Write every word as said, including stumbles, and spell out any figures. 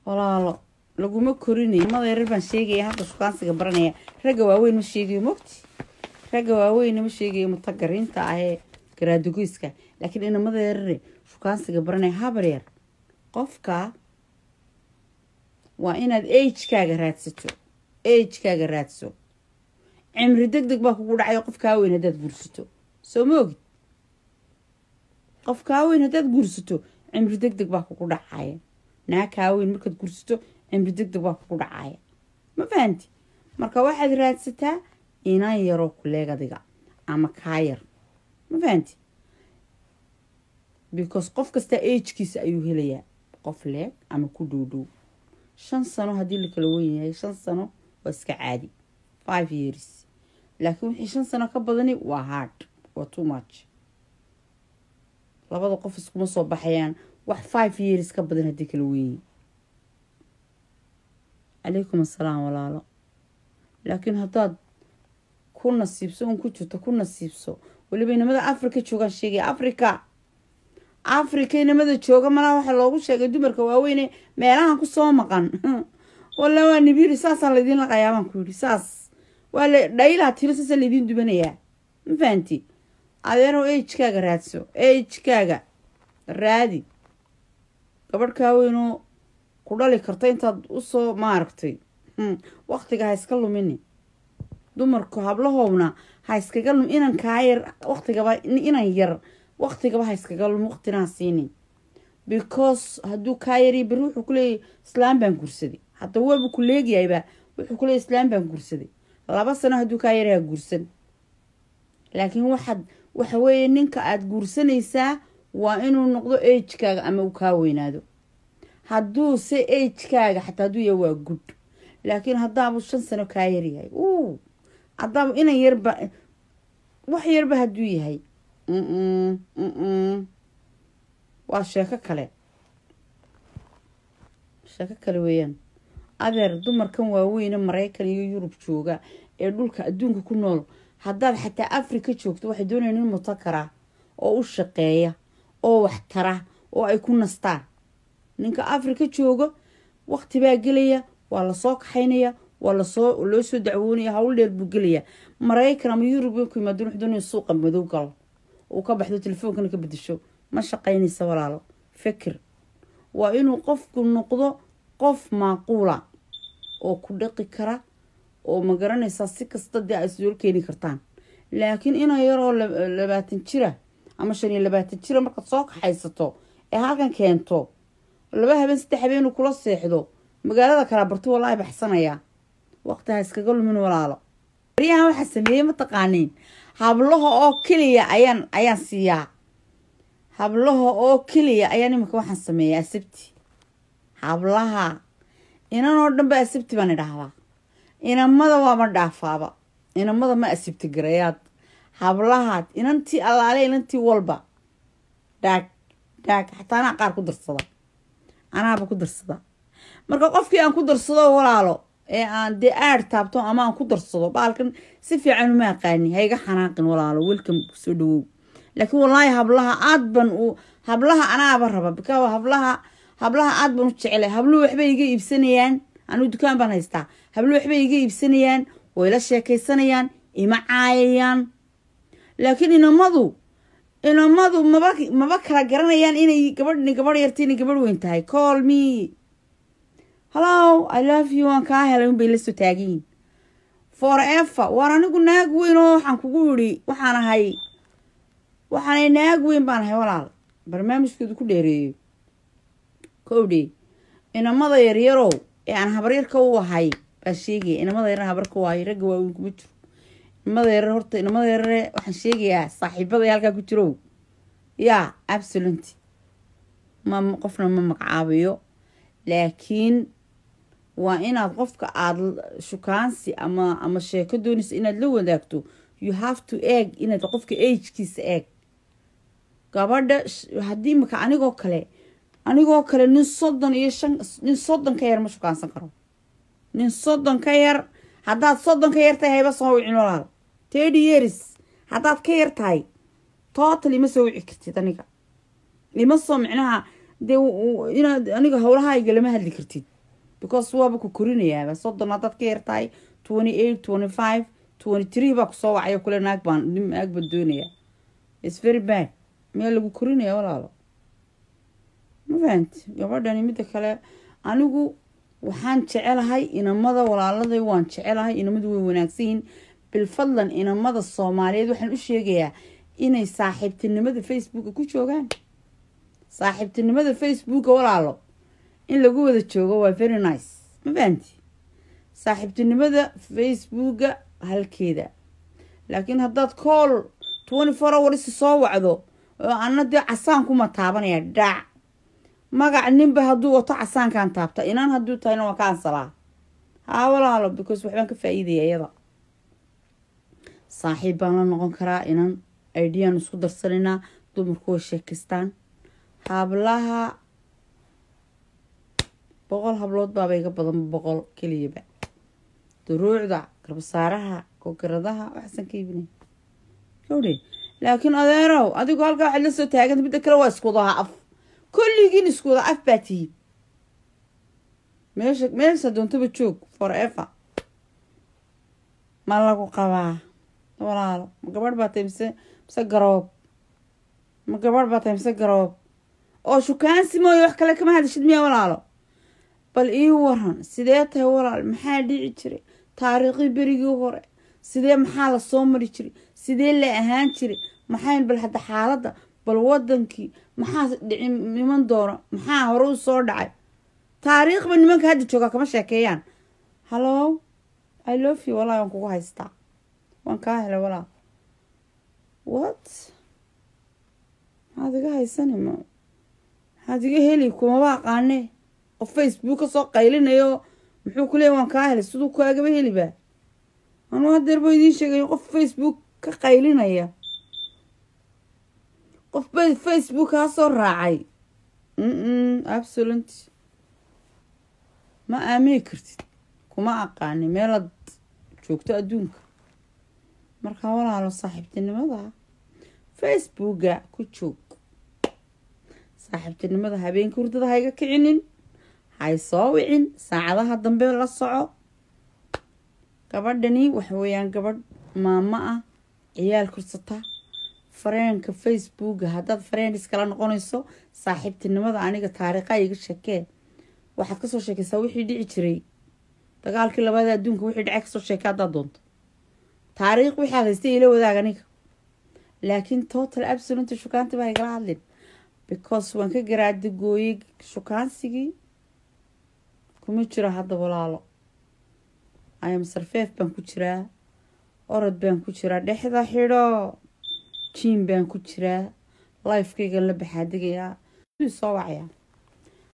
walaalo laguma korinay mada yarar baan sheegaya hadda shukaansiga baranaya ragga waaweyn ma sheegayo mogti ragga waaweyn ma sheegayo mutagarinta ah ee garaadugiiska laakiin inamada yarare shukaansiga baranaya habar yar qofka waa inaad age-kaaga raadsato age-kaaga raadso cimri degdeg baa kugu dhacay qofkaa weyn haddaad guursato soo ma ogid qofkaa weyn haddaad guursato cimri degdeg baa kugu dhacaya naakaa weyn markaad guursato cimri degdeg baa kugu dhacaya ma fahanti marka waxaad raadsataa inan yaroo kuleeg adiga ama kaa yar ma fahanti because qof kasta age-kiisa ayuu helayaa qof leeg ama ku dhowdhow shan sano haddii la kala weyn yahay shan sano waa iska caadi five years laakiin wixii shan sano ka badani waa hard waa too much labada qof iskuma soo baxayaan wax five years ka badan haddii kala weyn calaykum assalaam walaalo laakiin haddaad ku nasiibso un ku jirto ku nasiibso weliba inamada africa joogaan sheegaya africa africa inamada jooga malaa waxaa loogu sheegay dumarka waaweyne meelahan kusoo maqan walla waa nibiri saasaan laydin laqayaa baan ku yidhi saas waa la dhaylaa tiro saasa laydin dubanayaa ma fahanti adeero age-kaaga raadso age-kaaga raadi gabadh kaa weynoo ku dhali karta intaad usoo maaragtay waqtiga ha iska lumini dumarku hablahoobna ha iskaga lum inan kaa yar waqtigaba inan yar waqtigaba ha iskaga lum waqtina siinin because hadduu kaa yari bari wuxuu ku leeyahay islaam baan guursaday hadda waaba ku leegayayba wuxuu ku leeyahay islaam baan guursaday laba sano hadduu kaa yari ha guursan laakiin waxaad waxa weeye ninka aada guursanaysaa waa inuu noqdo age-kaaga ama uu kaa weynaado hadduu se age-kaaga xataa hadduu yahay waa good laakiin haddaabu shan sano kaa yaryahay uu haddaabu inan yarba wax yarba hadduu yahay waa sheeko kale sheeko kale weeyaan adeer dumarkan waaweyne maraykan iyo yurub jooga ee dhulka adduunka ku nool haddaad xataa africa joogto waxay doonayaan nin mutakara oo u shaqeeya oo wax tara oo ay ku nastaan ninka africa jooga waqti baa gelaya waa lasoo kaxaynaya waa lasoo loo soo dacwoonaya hawl dheer buu gelaya maraykan ama yurub ku yimaado wuxuu doonaya suuqa madow galo uu ka baxdo telefoonkana ka bedesho ma shaqaynaysa walaalo fikir waa inuu qofku noqdo qof maaquula oo ku dhaqi kara oo ma garanaysaa si kasta dee ay soo keeni kartaan laakiin ina yaroo labaatan jira ama shan iyo labaatan jira markaad soo kaxaysato ee halkan keento laba habeen saddex habeen kula seexdo magaalada kala barto wallahi baxsanaya waqtiga iskaga lumin walaalo bariyahan waxa sameeyay ma taqaaniin hablaha oo kaliya ayaan ayaan siiyaa hablaha oo kaliya ayaan imika waxaan sameeyaa asabti hablaha inan oo dhan ba asabti baan idhaahdaa inamada waa ma dhaafaaba inamada ma asibti garayaad hablahaad inantii allaale inantii walba dhaag dhaag xataa anaa qaar ku darsada anaaba ku darsada marka qofkii aan ku darsado walaalo ee aan dee aad taabto ama aan ku darsado baalkan si fiican uma aqaani hayga xanaaqin walaalo welcome soo dhawow laakiin wallaahi hablaha aad ban u hablaha anaaba raba bikawa hablaha hablaha aad ban u jeclay habluhu waxbay iga iibsanayaan anu dukaan baan haystaa habluhu waxbay iga iibsanayaan way la sheekaysanayaan ima caayayaan laakiin inamadu inamadu maba maba kala garanayaan inay gabadhni gabadh yartay inay gabadh weyn tahay call me hello I love you aan kaa helay unbay la soo taagiin forever waar anigu naag weyn oo waxaan kugu yidhi waxaan ahay waxaanay naag weyn baan ahay walaal barnaamijkeedu ku dheereeyo kowdhi inamada yaryarow ee aan habaryarka u ahay baa sheegaya inamada yarar habarka waayo ragga waaweyn kuma jiro inamada yarar horta inamada yarare waxaan sheegayaa saaxiibada halkaa ku jiro yaa absolutely ma qofna ma magacaabayo laakiin waa inaad qofka aada shukaansi ama ama sheeko doonaysa inaad la wadaagto you have to eeg inaad qofka age-kiisa eeg gabadha haddii maka anigoo kale anigoo kale nin soddon iyo shan nin soddon ka yar ma shukaansan karo nin soddon ka yar haddaad soddon ka yar tahay hayba soo wicin walaal thirty years haddaad ka yar tahay totally ma soo wici kartid aniga ima soo micnaha dee inaad aniga howlahayga lama hadli kartid because waaba ku korinayaaba soddon haddaad ka yartahay twenty eight twenty five twenty three baa kusoo wacayo kule naag baan naag baan doonaya it's very bad meel lagu korinaya walaalo ma fahanti gabadhani midda kale anigu waxaan jecelahay inamada walaaladay waan jecelahay inamadu way wanaagsan yihiin bilfadlan inamada Soomaaliyeed waxaan u sheegayaa inay saaxiibtinimada Facebook ku joogaan saaxiibtinimada Facebook walaalo in lagu wada joogo waa very nice ma fahanti saaxiibtinimada Facebook halkeeda laakiin haddaad call twenty-four hours soo wacdo oo anadii casaan kuma taabanaya dhac magac ninba hadduu wato casaankan taabta inaan hadduu tahayna waa kaan salaa haa walaalo because waxbaan ka faa'iidaya iyada saaxiib baan la noqon karaa inaan ideyaan isku darsanayna dumarku way sheekistaan hablaha boqol hablood baaba iga badan boqol keliyaba duruucda garbasaaraha kogaradaha waxsan ka iibinay gowdhe laakiin adeerow adigu halka waxa la soo taagan midda kale waa isku wada af kulligiin isku wada af baati meesha meesha doontaba joog forever ma lagu qabaa walaalo ma gabadh baa taymse mise garoob ma gabadh baa taymse garoob oo shukaansi mooyo wax kale kama hadashid miya walaalo bal ii waran sidee tahay walaal maxaa dhici jiray taariikhi berigii hore sidee maxaa la soo mari jiray sidee la ahaan jiray maxayn bal hadda xaaladda bal wadankii maxaa dhici niman doona maxaa hore u soo dhacay taariikhba nimanka hadda jooga kama sheekeeyaan hello I love you walaal waan kugu haystaa waan kaa helay walaal what maxaad iga haysani ma maxaad iga heli kumaba aqaane oo Facebook ka soo qaylinayo muxuu ku leeyahay waan kaa helay siduu kaagaba heliba anu hadeer baa idiin sheegay qof Facebook ka qaylinaya qof baa Facebook ka soo raacay mm absolutely ma aamini kartid kuma aqaani meelad joogto adduunka marka walaalo saaxiibtinimada Facebook-ga ku joog saaxiibtinimada habeenkii hurdada ha iga kicinin hay soo wicin saacadaha dambe la soco gabadhani waxa weeyaan gabadh maama ah ciyaal kursata fareenka Facebook haddaad fareen iskala noqonayso saaxiibtinimada aniga taariikha iga sheekee waxaad ka soo sheekaysaa wixii dhici jiray dagaalkii labaad ee adduunka wixii dhacay ka soo sheekay haddaad doonto taariikh wixii aad haystay ila wadaag aniga laakiin total absolute shukaanti baa igala hadlin because waan ka garaadi gooyay shukaansigii kuma jiro hadda walaalo I am sarfeef baan ku jiraa orod baan ku jiraa dhexda xidho jiim baan ku jiraa life-kayga la baxaadigayaa soo wacaya